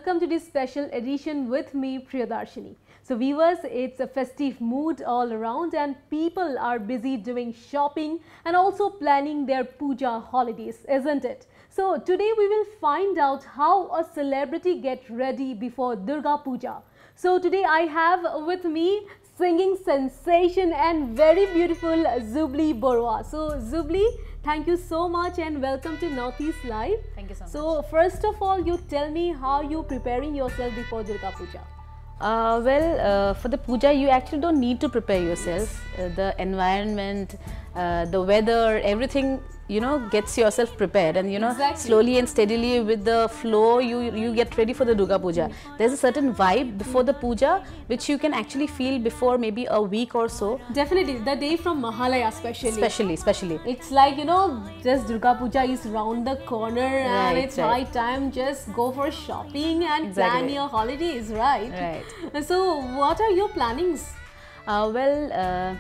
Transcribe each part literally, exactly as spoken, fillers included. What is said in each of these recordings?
welcome to this special edition with me, Priyadarshini. So viewers, it's a festive mood all around and people are busy doing shopping and also planning their puja holidays, isn't it? So today we will find out how a celebrity get ready before Durga Puja. So today I have with me singing sensation and very beautiful Zubli Barua. So Zubli, thank you so much and welcome to Northeast Live. Thank you so much. So first of all, you tell me how you preparing yourself before Durga Puja. Uh, well, uh, for the puja, you actually don't need to prepare yourself. Uh, the environment, uh, the weather, everything, you know, gets yourself prepared, and you know, exactly. slowly and steadily with the flow, you you get ready for the Durga Puja. Mm. There's a certain vibe before mm. the puja, which you can actually feel before maybe a week or so. Definitely, the day from Mahalaya, especially. Especially, especially. It's like, you know, just Durga Puja is round the corner, right, and it's right. high time. Just go for shopping and exactly. plan your holidays, right? Right. So, what are your plannings? Uh, well. Uh,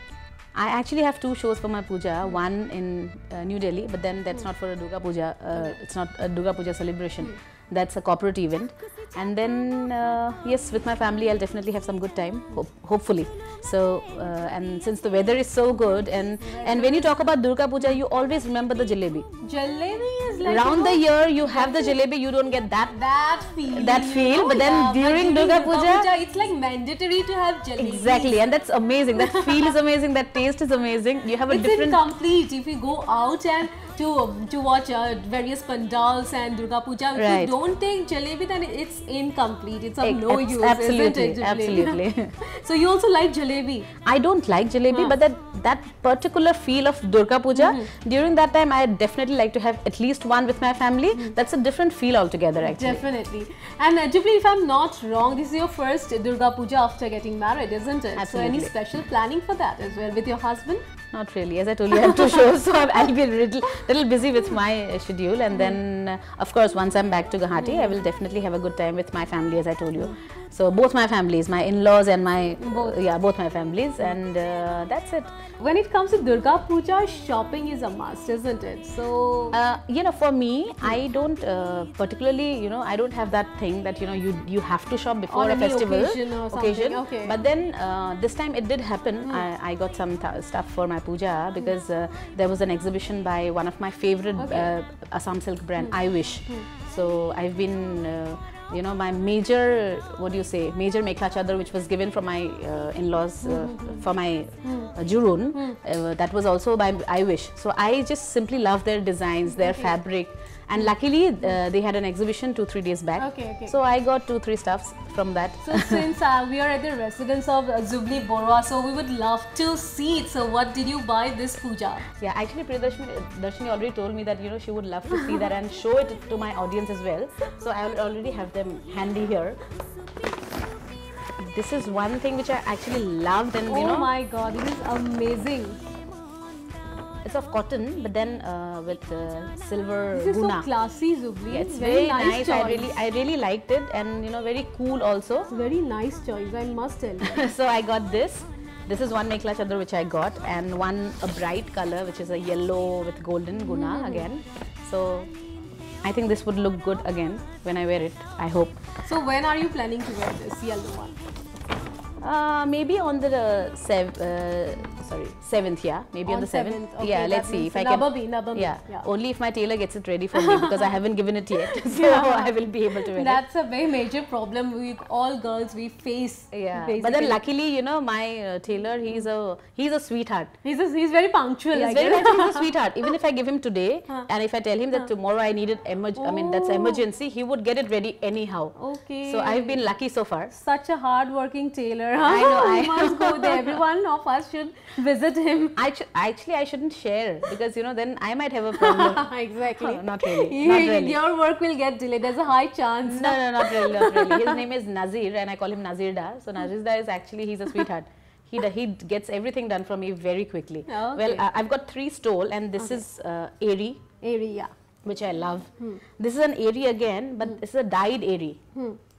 I actually have two shows for my puja, one in uh, New Delhi, but then that's mm. not for a Durga Puja, uh, it's not a Durga Puja celebration, mm. that's a corporate event. And then, uh, yes, with my family, I'll definitely have some good time, ho hopefully. So, uh, and since the weather is so good, and and when you talk about Durga Puja, you always remember the jalebi. Jalebi is like, around you know, the year, you have the jalebi, you don't get that that feel. That feel, oh, but then yeah, during but Durga, Durga Puja, Puja, it's like mandatory to have jalebi. Exactly, and that's amazing. That feel is amazing. That taste is amazing. You have a it's different. It's incomplete if you go out and to to watch uh, various pandals and Durga Puja. If right. you don't take jalebi, then it's incomplete. It's of it, no it's use, absolutely, isn't it? Absolutely. So you also like jalebi? I don't like jalebi, huh. but that that particular feel of Durga Puja, mm-hmm. during that time, I definitely like to have at least one with my family. Mm-hmm. That's a different feel altogether, actually. Definitely. And uh, Jubli, if I'm not wrong, this is your first Durga Puja after getting married, isn't it? Absolutely. So any special planning for that as well with your husband? Not really. As I told you, I have two shows, so I'll be a little, little busy with my uh, schedule. And mm. then, uh, of course, once I'm back to Guwahati, mm. I will definitely have a good time with my family, as I told you. Mm. So both my families, my in-laws and my, both. Uh, yeah, both my families, and uh, that's it. When it comes to Durga Puja, shopping is a must, isn't it? So, uh, you know, for me, I don't uh, particularly, you know, I don't have that thing that, you know, you you have to shop before on a festival occasion or occasion. Okay. But then uh, this time it did happen. Mm. I, I got some th stuff for my puja because uh, there was an exhibition by one of my favorite okay. uh, Assam silk brand, mm. I Wish. Mm. So I've been. Uh, You know, my major, what do you say, major mekhla chadar, which was given from my uh, in-laws uh, mm-hmm. for my uh, Jurun, mm. uh, that was also by I Wish. So I just simply love their designs, their okay. fabric, and luckily uh, they had an exhibition two, three days back. Okay, okay. So I got two, three stuffs from that. So since uh, we are at the residence of uh, Zubli Barua, so we would love to see it. So what did you buy this puja? Yeah, actually Priyadarshini already told me that, you know, she would love to see that and show it to my audience as well. So I already have them handy here. This is one thing which I actually loved, and oh you know. Oh my God, it is amazing. It's of cotton, but then uh, with uh, silver This is guna. so classy, Zubli. Yeah, it's very, very nice. nice. I really, I really liked it, and you know, very cool also. It's very nice choice, I must tell you. So I got this. This is one mekhla chadar which I got, and one a bright color which is a yellow with golden guna mm. again. So I think this would look good again when I wear it. I hope. So when are you planning to wear this yellow one? Uh, maybe on the uh, sev uh, sorry seventh, yeah, maybe on, on the seventh. Okay, yeah, let's see if I can. Nababi, Nababi. Yeah, yeah, only if my tailor gets it ready for me because I haven't given it yet, so yeah. I will be able to wear That's it. a very major problem with all girls we face. Yeah, basically. But then luckily, you know, my uh, tailor, he's a he's a sweetheart. He's a, he's very punctual. He's like very much he's a sweetheart. Even if I give him today, huh. and if I tell him that huh. tomorrow I need it, emerg oh. I mean that's emergency, he would get it ready anyhow. Okay. So I've been lucky so far. Such a hard-working tailor. Huh? I know. I must go there. Everyone of us should visit him. I actually I shouldn't share because you know then I might have a problem. Exactly. Oh, not really. Not really. Your work will get delayed. There's a high chance. No, no, not really, not really. His name is Nazir, and I call him Nazir Da. So Nazir Da is actually he's a sweetheart. He he gets everything done for me very quickly. Okay. Well, uh, I've got three stole, and this okay. is uh, Eri. Eri, yeah. Which I love. Hmm. This is an Eri again, but hmm. this is a dyed Eri. Hmm.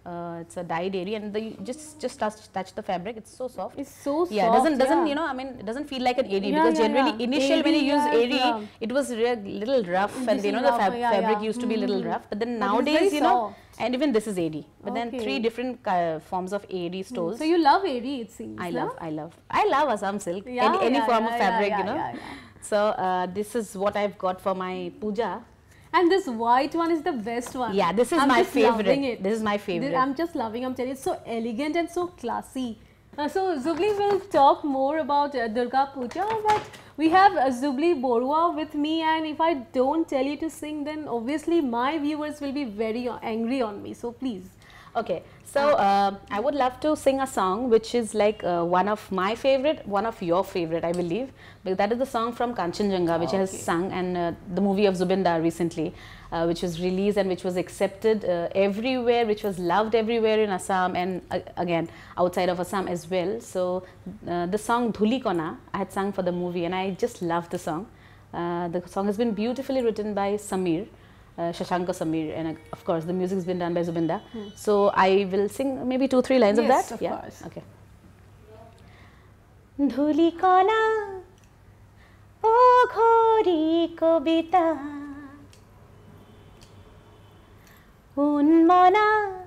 Uh, it's a dyed airy, and the, you just just touch touch the fabric. It's so soft. It's so soft. Yeah, doesn't doesn't yeah. you know? I mean, it doesn't feel like an airy Yeah, because yeah, generally yeah. initial Airy, when you use yeah, airy, yeah. it was real little rough, This and you is know the rough, fab yeah, fabric yeah. used to be a little Mm-hmm. rough. But then But it's nowadays, very you know, soft. and even this is airy. But then Okay. three different uh, forms of airy stoles. So you love airy, it seems. I no? love, I love, I love Assam silk. Yeah, any any yeah, form yeah, of fabric, yeah, you know. yeah, yeah. So uh, this is what I've got for my puja. And this white one is the best one. Yeah, this is I'm my just favorite. loving it. This is my favorite. I'm just loving. I'm telling you, it's so elegant and so classy. Uh, so Zubli will talk more about uh, Durga Puja, but we have uh, Zubli Borua with me, and if I don't tell you to sing, then obviously my viewers will be very angry on me. So please. Okay, so uh, I would love to sing a song which is like uh, one of my favorite, one of your favorite, I believe. But that is the song from Kanchenjunga, which Oh, I has okay. sung, and uh, the movie of Zubindar recently, uh, which was released and which was accepted uh, everywhere, which was loved everywhere in Assam and uh, again outside of Assam as well. So uh, the song Dhuli Kona I had sung for the movie, and I just love the song. Uh, the song has been beautifully written by Samir. Uh, Shashanka Samir, and uh, of course the music has been done by Zubinda. Hmm. So I will sing maybe two three lines Yes, of that. of yeah. course. Okay. Dhuli kona o ghori kobita unmana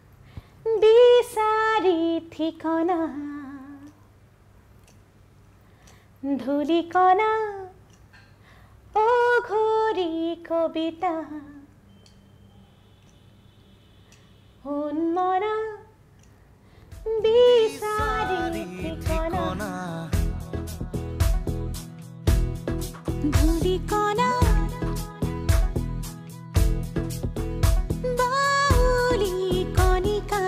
bisari thikana dhuli kona o ghori kobita unmana bisari thikana dhuli kona bauli konika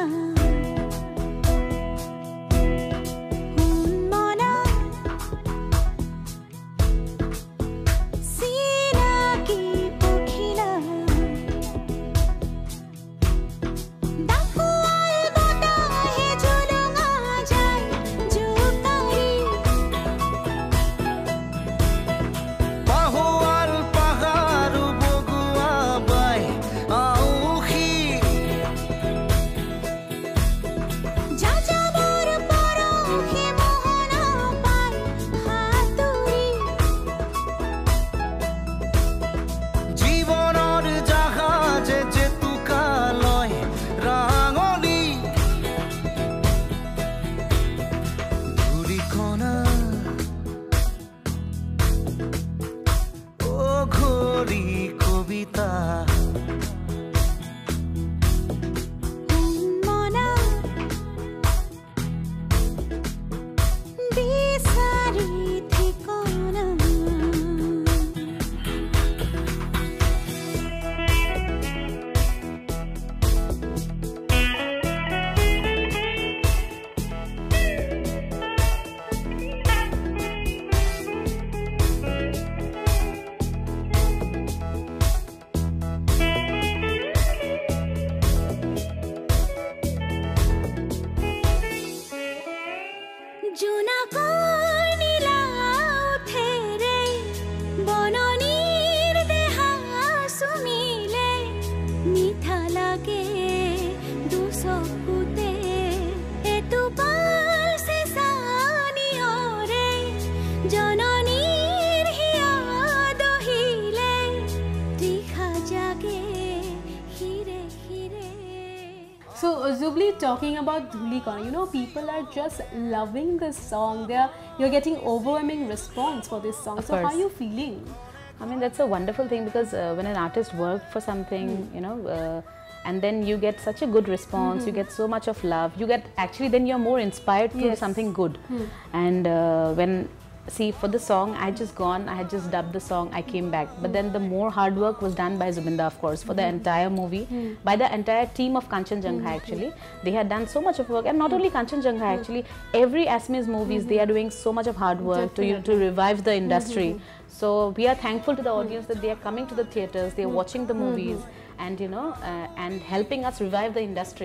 So uh, Zubli, talking about Dhuli Kona, you know, people are just loving this song. They are, you're getting overwhelming response for this song. Of so course. how are you feeling? I mean, that's a wonderful thing because uh, when an artist works for something, mm. you know, uh, and then you get such a good response, mm-hmm. you get so much of love, you get actually then you're more inspired to yes. do something good. Mm. And uh, when, see, for the song, I had just gone, I had just dubbed the song, I came back. But mm. then the more hard work was done by Zubinda, of course, for mm. the entire movie, mm. by the entire team of Kanchenjunga mm. actually. They had done so much of work, and not mm. only Kanchenjunga mm. actually, every Assamese movies, mm-hmm. they are doing so much of hard work to, you know, to revive the industry. Mm-hmm. So we are thankful to the audience that they are coming to the theatres, they are watching the movies, mm-hmm. and you know, uh, and helping us revive the industry.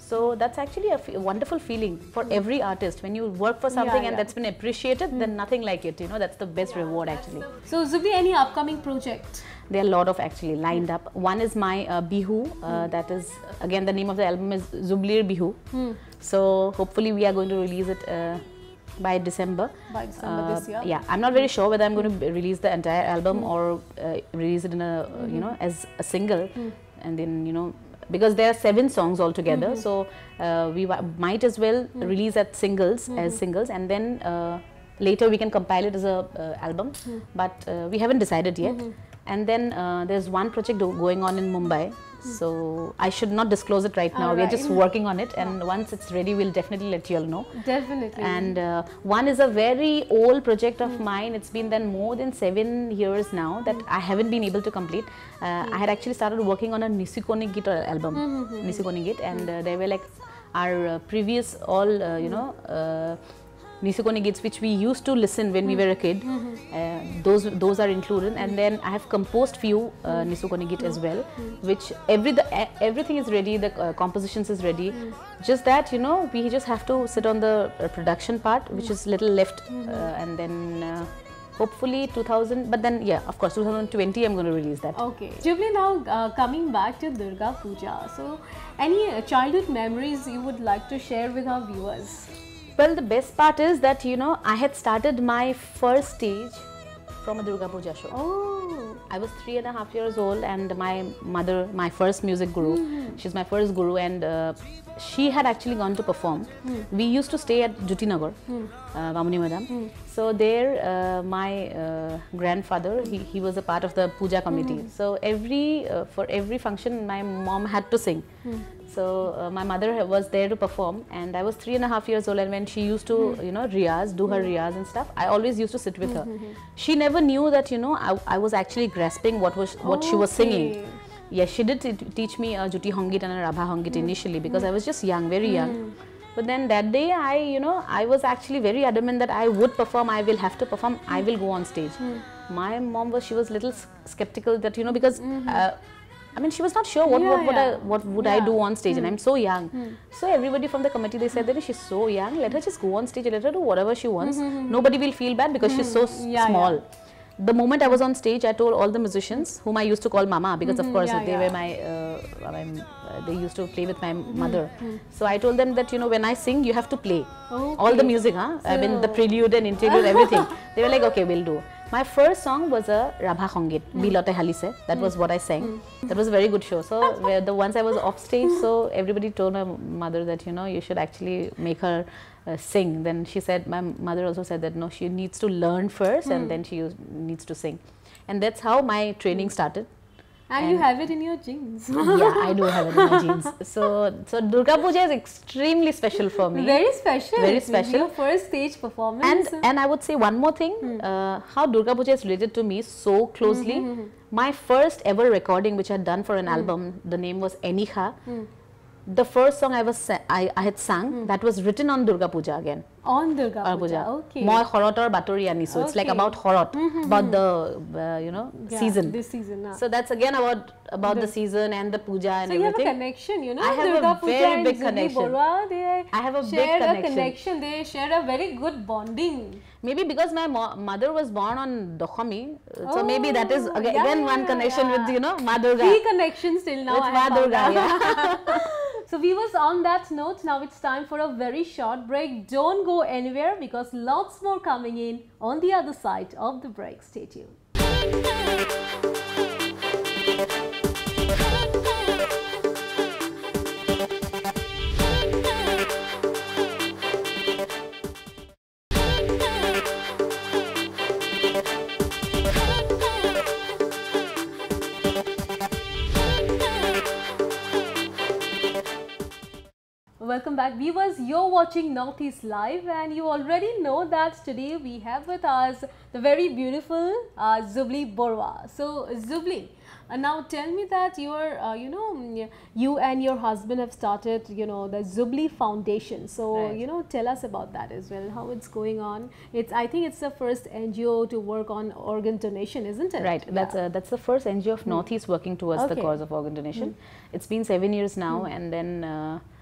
So that's actually a, f a wonderful feeling for mm. every artist. When you work for something yeah, and yeah. that's been appreciated, mm. then nothing like it. You know, that's the best yeah, reward actually. So Zubli, any upcoming project? There are a lot of actually lined mm. up. One is my uh, Bihu. Uh, mm. That is again the name of the album is Zublir Bihu. Mm. So hopefully we are going to release it uh, by December. By December uh, this year. Yeah, I'm not very sure whether I'm going to release the entire album mm. or uh, release it in a mm. you know as a single, mm. and then you know. Because there are seven songs altogether, mm-hmm. so uh, we might as well mm-hmm. release as singles, mm-hmm. as singles, and then uh, later we can compile it as a uh, album. Mm-hmm. But uh, we haven't decided yet. Mm-hmm. And then uh, there's one project going on in Mumbai. Mm-hmm. So I should not disclose it right now. All we are right. just working on it, and once it's ready, we'll definitely let you all know. Definitely. And uh, one is a very old project of mm-hmm. mine. It's been then more than seven years now that mm-hmm. I haven't been able to complete. Uh, mm-hmm. I had actually started working on a Nisukoni Git album, mm-hmm. Nisukoni Git, and uh, they were like our uh, previous all uh, you know. Uh, Nisukoni Gits which we used to listen when mm. we were a kid, mm-hmm. uh, those those are included, and then I have composed few uh, Nisukoni Git as well, mm. which every the, uh, everything is ready, the uh, compositions is ready, mm. just that you know we just have to sit on the uh, production part, which is little left, mm-hmm. uh, and then uh, hopefully two thousand, but then yeah, of course two thousand twenty I'm going to release that. Okay. Jubli, now uh, coming back to Durga Puja, so any uh, childhood memories you would like to share with our viewers? Well, the best part is that, you know, I had started my first stage from a Durga Puja show. Oh. I was three and a half years old, and my mother, my first music guru, mm-hmm. she's my first guru, and uh, she had actually gone to perform. Mm. We used to stay at Juti Nagar, mm. uh, Vamuni Madam. Mm. So there, uh, my uh, grandfather, he, he was a part of the puja committee. Mm-hmm. So every, uh, for every function, my mom had to sing. Mm. So uh, my mother was there to perform, and I was three and a half years old, and when she used to, mm. you know, riyaz, do her mm. riyaz and stuff, I always used to sit with her. Mm-hmm. She never knew that, you know, I, I was actually grasping what was what okay. she was singing. Yes, she did teach me a Juti Hongit and a Rabha Hongit mm. initially, because mm. I was just young, very mm. young. But then that day, I, you know, I was actually very adamant that I would perform, I will have to perform, mm. I will go on stage. Mm. My mom was, she was a little skeptical that, you know, because mm-hmm. uh, I mean, she was not sure what yeah, what, what, yeah. I, what would yeah. I do on stage, mm. and I'm so young. Mm. So everybody from the committee, they said that she's so young, let her just go on stage, let her do whatever she wants. Mm-hmm. Nobody will feel bad because mm. she's so yeah, small. Yeah. The moment I was on stage, I told all the musicians, whom I used to call Mama, because mm-hmm. of course yeah, they yeah. were my, uh, I mean, uh, they used to play with my mm-hmm. mother. Mm-hmm. So I told them that, you know, when I sing, you have to play. Okay. All the music, huh? So I mean, the prelude and interlude, everything. They were like, okay, we'll do. My first song was a Rabha Hongit, mm. Bilote Halise. That mm. was what I sang. Mm. That was a very good show. So where the once I was off stage, so everybody told my mother that, you know, you should actually make her uh, sing. Then she said, my mother also said that no, she needs to learn first mm. and then she needs to sing. And that's how my training started. And, and you have it in your genes. Yeah, I do have it in my genes. So, so Durga Puja is extremely special for me. Very special. Very special. Your first stage performance. And and I would say one more thing. Hmm. Uh, how Durga Puja is related to me so closely. Mm-hmm. My first ever recording, which I had done for an mm. album, the name was Enikha. Mm. The first song I was I, I had sung, mm. that was written on Durga Puja again. On Durga Puja, Puja. Okay. Moi Horotor Batori Ani. So okay. It's like about Horot, mm-hmm. about the uh, you know yeah, season. This season. Nah. So that's again about about the, the season and the puja and so everything. So you have a connection, you know. I have Durga a Puja very and big Zubli connection. Borua, they I have a big connection. a connection. They share a very good bonding. Maybe because my mo mother was born on Dokhami, so oh, maybe that is again, yeah, again one connection yeah. with, you know, Ma Durga. Three connections till now. With I Ma Durga, yeah. So viewers, on that note, now it's time for a very short break. Don't go anywhere because lots more coming in on the other side of the break. Stay tuned. Welcome back viewers, you're watching Northeast Live and you already know that today we have with us the very beautiful uh, Zubli Borua. So Zubli, uh, now tell me that you are, uh, you know, you and your husband have started, you know, the Zubli Foundation. So, right. you know, tell us about that as well, how it's going on. It's, I think it's the first N G O to work on organ donation, isn't it? Right, yeah. that's, uh, that's the first N G O of Northeast mm. working towards okay. the cause of organ donation. Mm. It's been seven years now mm. and then uh,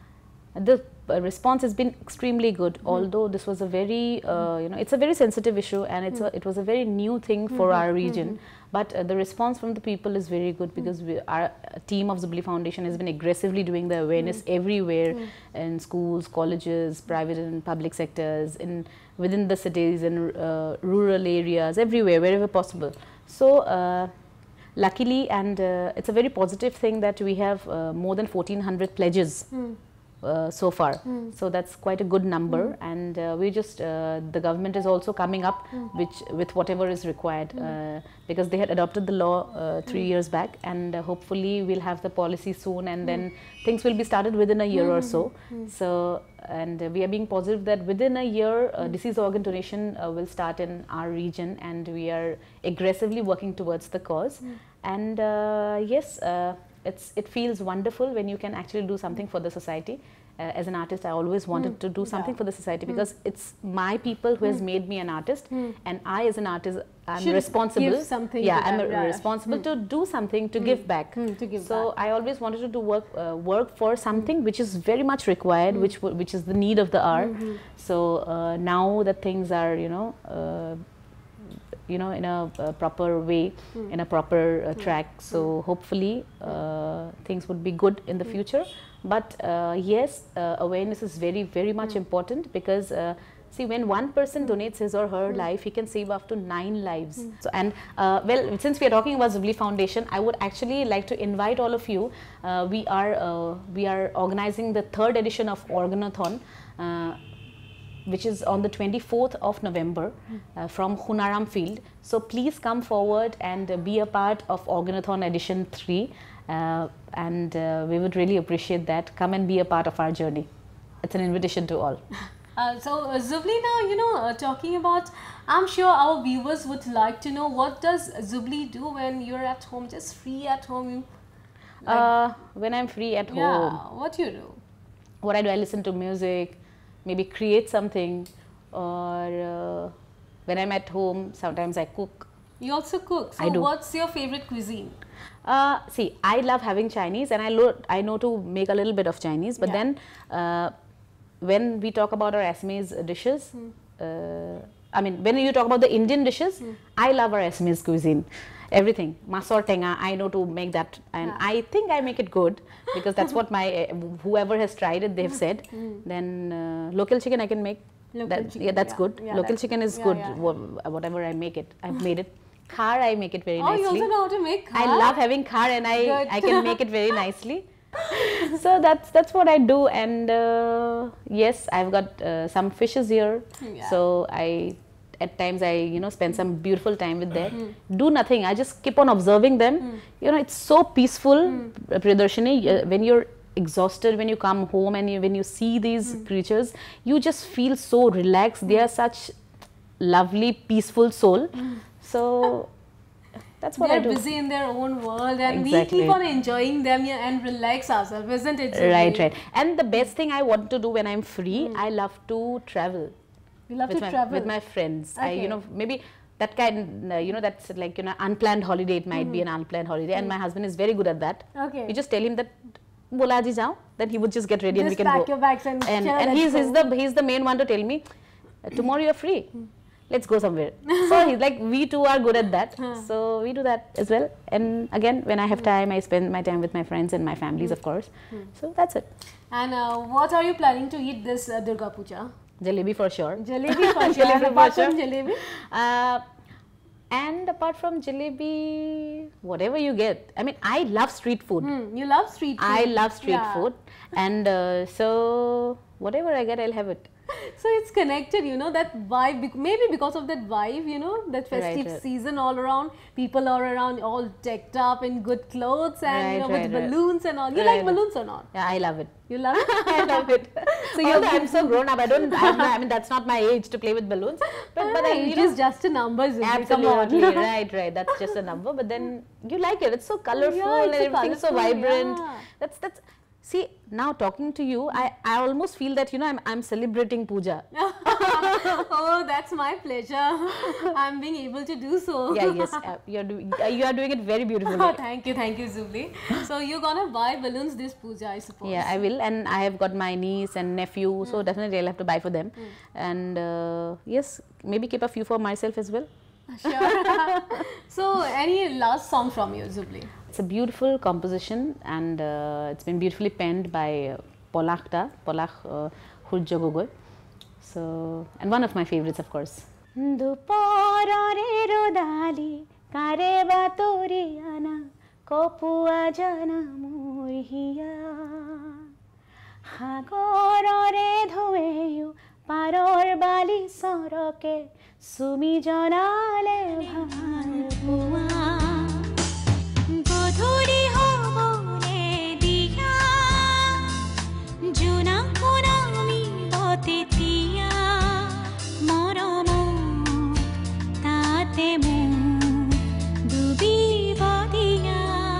the uh, response has been extremely good. Mm. Although this was a very, uh, you know, it's a very sensitive issue, and it's mm. a, it was a very new thing for mm-hmm. our region. Mm-hmm. But uh, the response from the people is very good, because we, our team of Zubli Foundation has been aggressively doing the awareness mm. everywhere, mm. in schools, colleges, private and public sectors, in within the cities, in uh, rural areas, everywhere, wherever possible. So. Uh, Luckily, and uh, it's a very positive thing that we have uh, more than fourteen hundred pledges mm. uh, so far. Mm. So that's quite a good number, mm. and uh, we just uh, the government is also coming up mm. which with whatever is required, mm. uh, because they had adopted the law uh, three mm. years back, and uh, hopefully we'll have the policy soon, and mm. then things will be started within a year mm. or so. Mm. So. And uh, we are being positive that within a year, uh, mm. disease organ donation uh, will start in our region, and we are aggressively working towards the cause. Mm. And uh, yes, uh, it's it feels wonderful when you can actually do something for the society. Uh, as an artist, I always wanted mm. to do something yeah. for the society, because mm. it's my people who mm. has made me an artist, mm. and I, as an artist, I'm Should responsible. Give something yeah, to I'm that, yeah. responsible mm. to do something to mm. give back. Mm. To give so back. I always wanted to do work uh, work for something mm. which is very much required, mm. which which is the need of the hour. Mm-hmm. So uh, now that things are, you know. Uh, you know, in a, a proper way, mm. in a proper uh, track. Mm. So mm. hopefully uh, things would be good in the mm. future. But uh, yes, uh, awareness is very, very much mm. important, because uh, see, when one person mm. donates his or her mm. life, he can save up to nine lives. Mm. So, and uh, well, since we are talking about Zubli Foundation, I would actually like to invite all of you. Uh, we are uh, we are organizing the third edition of Organathon, uh, which is on the twenty-fourth of November uh, from Hunaram Field. So please come forward and uh, be a part of Organathon Edition three, uh, and uh, we would really appreciate that. Come and be a part of our journey. It's an invitation to all. Uh, so uh, Zubli, now, you know, uh, talking about, I'm sure our viewers would like to know, what does Zubli do when you're at home, just free at home? Like, uh, when I'm free at yeah, home. what do you do? What I do, I listen to music, maybe create something, or uh, when I'm at home, sometimes I cook. You also cook. So I do. What's your favorite cuisine? Uh, see, I love having Chinese, and I, lo I know to make a little bit of Chinese, but yeah. then uh, when we talk about our Assamese dishes, hmm. uh, I mean, when you talk about the Indian dishes, hmm. I love our Assamese cuisine. Everything, masor tenga, I know to make that, and yeah. I think I make it good, because that's what my uh, whoever has tried it, they've said. Mm. Then uh, local chicken I can make. Local that, chicken, yeah, that's yeah. good. Yeah, local that's chicken is yeah, good. Yeah. Wh whatever I make it, I've made it. Khar, I make it very oh, nicely. Oh, you also know how to make khar? I love having khar, and I I can make it very nicely. So that's that's what I do, and uh, yes, I've got uh, some fishes here. Yeah. So I. At times I, you know, spend some beautiful time with them. Mm. Do nothing. I just keep on observing them. Mm. You know, it's so peaceful, mm. Priyadarshini. Uh, when you're exhausted, when you come home and you, when you see these mm. creatures, you just feel so relaxed. Mm. They are such lovely, peaceful soul. Mm. So that's what They're I do. They're busy in their own world, and exactly. we keep on enjoying them and relax ourselves, isn't it? Zubli? Right, right. And the best thing I want to do when I'm free, mm. I love to travel. You love with to my, travel? With my friends. Okay. I, you know, maybe that kind, uh, you know, that's like, you know, unplanned holiday. It might mm. be an unplanned holiday. Mm. And my husband is very good at that. Okay. You just tell him that, bola ji jao, then he would just get ready just and we can pack go. Your bags and and, sure, and he's, he's, the, he's the main one to tell me, tomorrow you're free. Mm. Let's go somewhere. So he's like, we two are good at that. Huh. So we do that as well. And again, when I have time, I spend my time with my friends and my families, mm. of course. Mm. So that's it. And uh, what are you planning to eat this uh, Durga Puja? Jalebi for sure. Jalebi for sure. Jalebi apart for from sure. jalebi? Uh, and apart from jalebi, whatever you get. I mean, I love street food. Hmm, you love street food. I love street yeah. food. And uh, so, whatever I get, I'll have it. So it's connected, you know, that vibe, maybe because of that vibe, you know, that festive right, right. season all around, people are around all decked up in good clothes and, right, you know, right, with right. balloons and all. You right, like balloons or not? Yeah, I love it. You love it? I love it. So you're I'm so grown up, I don't, I'm not, I mean, that's not my age to play with balloons. But, ah, but I, it you is know, just a number. Absolutely, right, right. That's just a number. But then you like it. It's so colorful yeah, it's and everything's so vibrant. Yeah. That's, that's, See, now talking to you, I, I almost feel that, you know, I'm, I'm celebrating puja. Oh, that's my pleasure. I'm being able to do so. Yeah, yes, uh, you're doing, uh, you are doing it very beautifully. Oh, thank you, thank you, Zubli. So you're gonna buy balloons this puja, I suppose. Yeah, I will, and I have got my niece and nephew, mm. so definitely I'll have to buy for them. Mm. And uh, yes, maybe keep a few for myself as well. Sure. So, any last song from you, Zubli? It's a beautiful composition, and uh, it's been beautifully penned by uh, Polakta, Polak uh, Hurjo Gogoi. So, and one of my favorites, of course. Paror bali soroke sumi janale bhalpua godhuri hobole diya juna kunami otitiya moromo tate mu dubi badiya.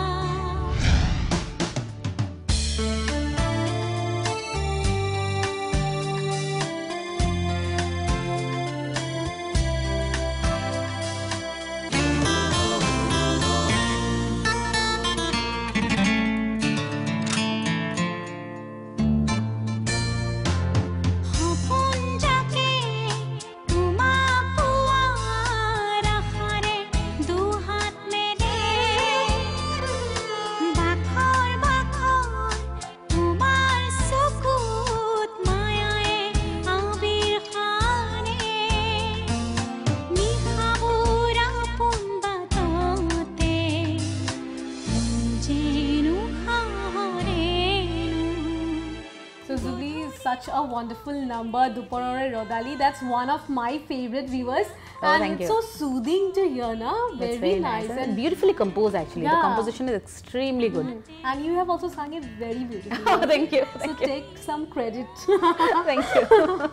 Such a wonderful number, Duporore Rodali. That's one of my favorite viewers. Oh, and thank it's you. so soothing to hear, na? Very, very nice. nice. And beautifully composed, actually. Yeah. The composition is extremely good. Mm. And you have also sung it very beautifully. Oh, thank you. Thank so you. take some credit. Thank you.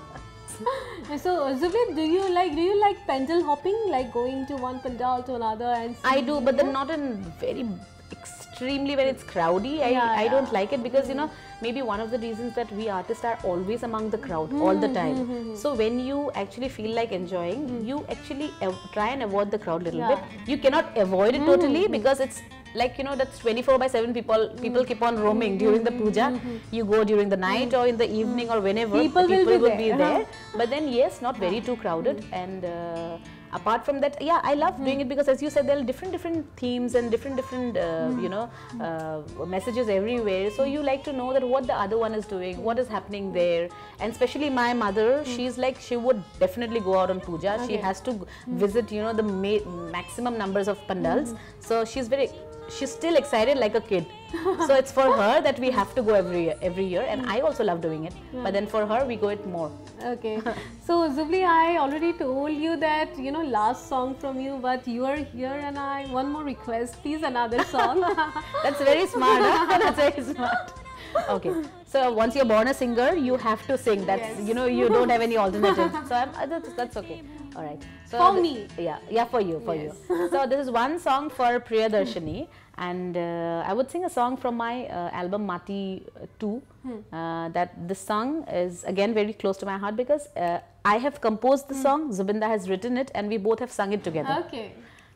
So, Zubli, do you like do you like pendle hopping, like going to one pandal to another and I do, but then not in very extremely when it's crowdy. I, yeah, I yeah. don't like it because, you know, maybe one of the reasons that we artists are always among the crowd mm-hmm. all the time. Mm-hmm. So when you actually feel like enjoying, mm-hmm. you actually try and avoid the crowd a little yeah. bit. You cannot avoid it mm-hmm. totally because it's like, you know, that's twenty-four by seven people people keep on roaming mm-hmm. during the puja. Mm-hmm. You go during the night mm-hmm. or in the evening mm-hmm. or whenever people, people will be will there. be there. But then yes, not very too crowded. Mm-hmm. And uh, apart from that, yeah, I love mm. doing it because, as you said, there are different different themes and different different uh, mm. you know uh, messages everywhere. So you like to know that what the other one is doing, what is happening there. And especially my mother, mm. she's like, she would definitely go out on puja. Okay. She has to mm. visit, you know, the ma maximum numbers of pandals. Mm. So she's very she's still excited like a kid. So it's for her that we have to go every year, every year, and I also love doing it. Yeah. But then for her, we go it more. Okay. So Zubli, I already told you that, you know, last song from you, but you are here, and I one more request, please, another song. That's very smart. Huh? That's very smart. Okay. So once you're born a singer, you have to sing. That's yes. you know, you don't have any alternative. So I'm, uh, that's that's okay. All right. So for me. Yeah, yeah, for you, for yes. you. So this is one song for Priyadarshini. And uh, I would sing a song from my uh, album Mati two. Hmm. Uh, that this song is again very close to my heart because uh, I have composed the hmm. song, Zubinda has written it, and we both have sung it together. Okay.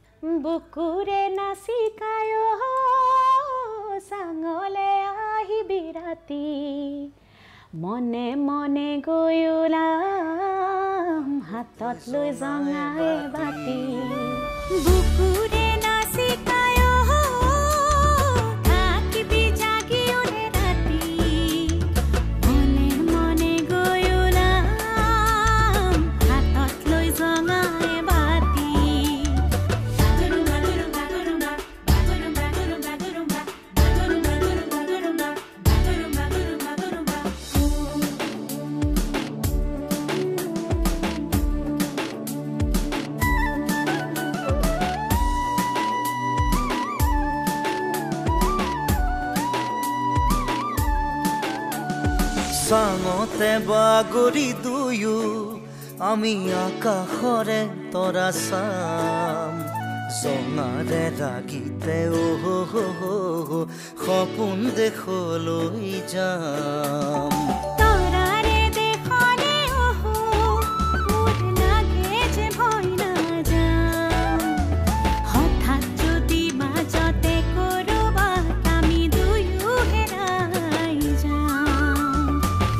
Bukure nasikayo sangole ahi birati mone mone goyulam hatot loi jangae bati Bukure nasikayo Sangote bagori duyu ami akahore tora sam জঙাৰে ৰাগিতে অহ সপোন দেখলৈ যাম তৰাৰে দেখলে অহ মোৰ লাগে যে ভয় না যাম হঠাৎ যদি মাজতে কৰবাত আমি দুয়ো হেৰাই যাম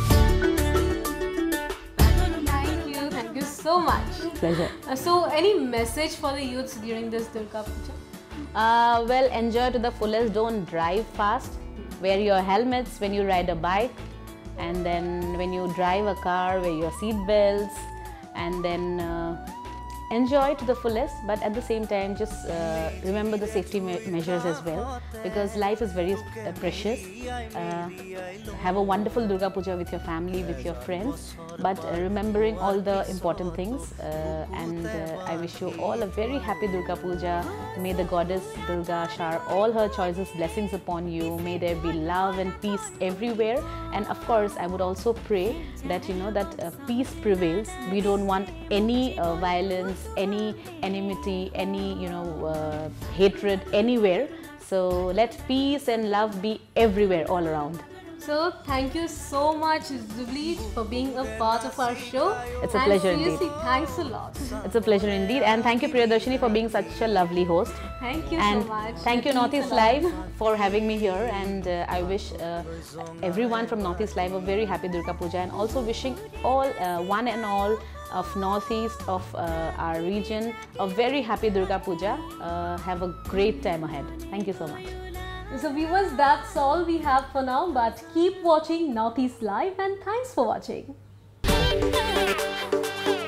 Thank you, thank you so much. Pleasure. Uh, so, any message for the youths during this Durga Puja? Uh, well, enjoy to the fullest. Don't drive fast. Wear your helmets when you ride a bike, and then when you drive a car, wear your seat belts, and then uh, enjoy to the fullest. But at the same time, just uh, remember the safety me measures as well, because life is very uh, precious. Uh, have a wonderful Durga Puja with your family, with your friends, but uh, remembering all the important things. Uh, and uh, I wish you all a very happy Durga Puja. May the goddess Durga shower all her choices blessings upon you. May there be love and peace everywhere. And of course, I would also pray that you know that uh, peace prevails. We don't want any uh, violence, any enmity, any you know uh, hatred anywhere. So let peace and love be everywhere, all around. So, thank you so much, Zubli, for being a part of our show. It's a and pleasure seriously, indeed. thanks a lot. It's a pleasure indeed, and thank you Priyadarshini for being such a lovely host. Thank you And so much. thank you It means Northeast a lot. Live for having me here, and uh, I wish uh, everyone from Northeast Live a very happy Durga Puja, and also wishing all uh, one and all of Northeast of uh, our region a very happy Durga Puja. Uh, have a great time ahead. Thank you so much. So viewers, that's all we have for now, but keep watching Northeast Live and thanks for watching.